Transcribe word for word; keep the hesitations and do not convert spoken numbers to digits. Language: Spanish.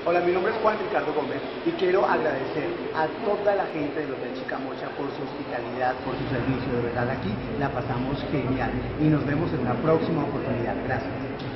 Hola, mi nombre es Juan Ricardo Gómez y quiero agradecer a toda la gente del Hotel Chicamocha por su hospitalidad, por su servicio. De verdad, aquí la pasamos genial y nos vemos en una próxima oportunidad. Gracias.